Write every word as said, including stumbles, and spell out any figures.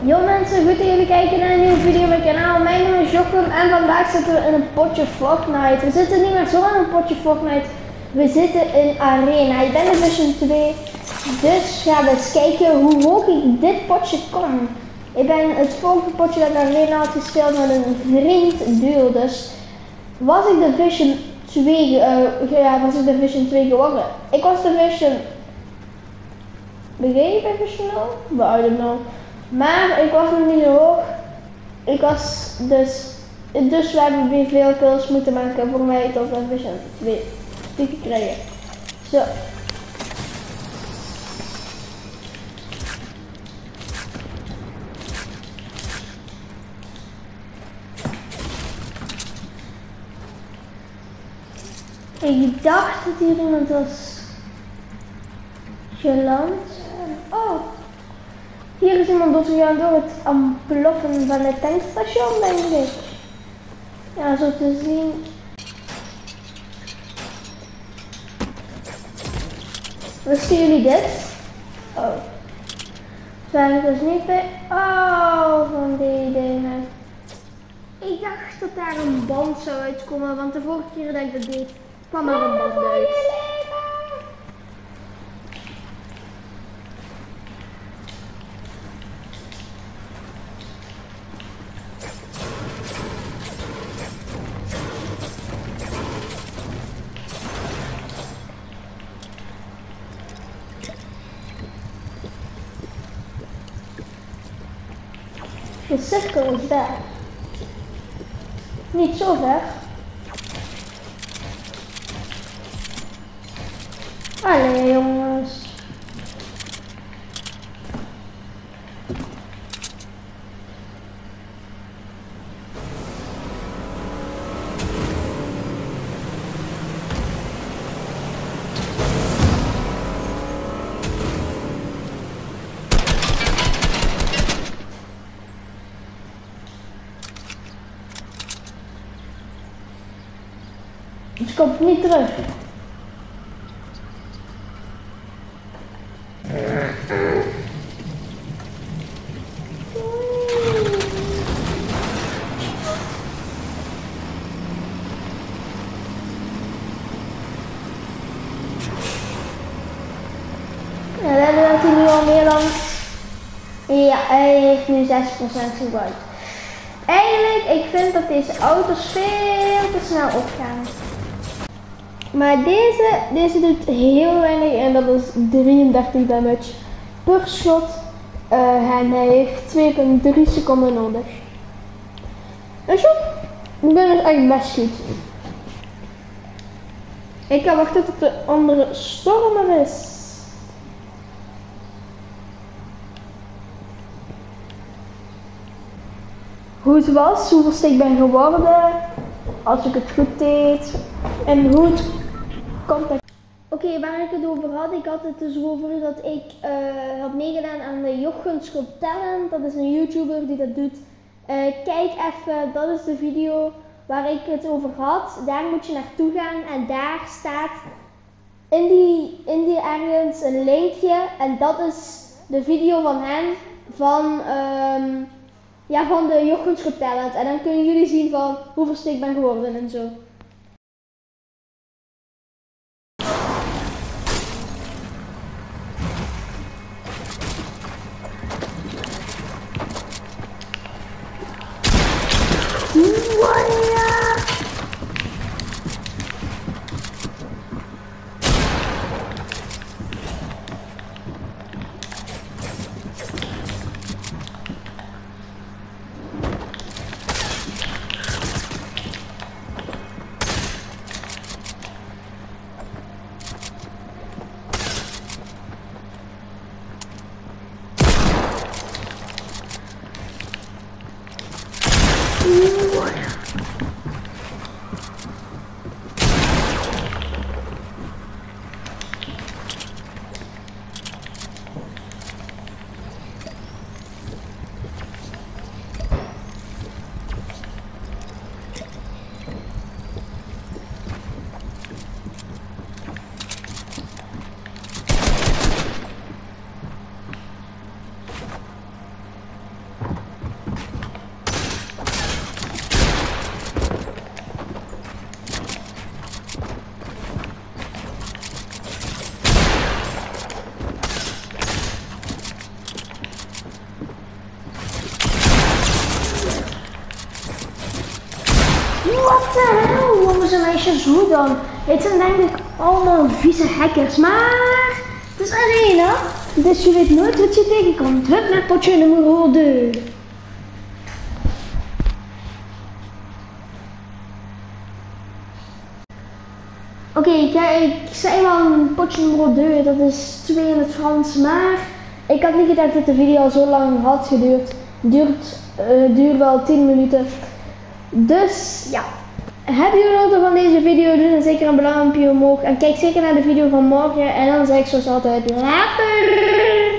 Yo mensen, goed dat jullie kijken naar een nieuwe video op mijn kanaal. Mijn naam is Jochem en vandaag zitten we in een potje Fortnite. We zitten niet meer zo in een potje Fortnite, we zitten in Arena. Ik ben in Division twee, dus gaan we eens kijken hoe hoog ik dit potje kom. Ik ben het vorige potje dat ik Arena had gespeeld met een vriend duo, dus was ik Division twee, uh, ja, was ik Division twee geworden. Ik was Division, begin je Division nul? Well, I don't know. Maar ik was nog niet zo hoog. Ik was dus, dus we hebben weer veel kills moeten maken voor mij tot Division twee te krijgen. Zo. Ik dacht dat hier iemand was geland. Oh. Hier is iemand doorgegaan door het ontploffen van het tankstation, denk ik. Ja, zo te zien. Wisten jullie dit? Oh. Zijn ik dus niet bij. Oh, van die dingen. Ik dacht dat daar een band zou uitkomen, want de vorige keer dat ik dat deed, kwam er een band uit. De cirkel is daar. Niet zo ver. Allee jongens. Dus komt niet terug. Ja, we hebben dat hij nu al meer dan. Ja, hij heeft nu zes procent gebruikt. Eigenlijk, ik vind dat deze auto's veel te snel opgaan. Maar deze, deze doet heel weinig en dat is drieëndertig damage per shot. Uh, en hij heeft twee komma drie seconden nodig. En zo, ik ben dus echt best goed. Ik ga wachten tot de andere storm er is. Hoe het was, hoeveel ik ben geworden, als ik het goed deed en hoe het contact. Oké, okay, waar ik het over had, ik had het dus over dat ik uh, had meegedaan aan de Jochems Got Talent. Dat is een YouTuber die dat doet. Uh, kijk even, dat is de video waar ik het over had. Daar moet je naartoe gaan en daar staat in die, in die ergens een linkje. En dat is de video van hen, van, um, ja, van de Jochems Got Talent. En dan kunnen jullie zien van hoeveel ik ben geworden en zo. What? Wat de hel, jongens en meisjes, hoe dan? Het zijn denk ik allemaal vieze hackers, maar het is arena, dus je weet nooit wat je tegenkomt. Hup naar potje nummer twee. Oké, okay, ik zei wel potje nummer twee, dat is twee in het Frans, maar ik had niet gedacht dat de video al zo lang had geduurd. Duurt, uh, duurt wel tien minuten. Dus ja, hebben jullie genoten van deze video? Doe dan zeker een duimpje omhoog en kijk zeker naar de video van morgen. En dan zeg ik zoals altijd later.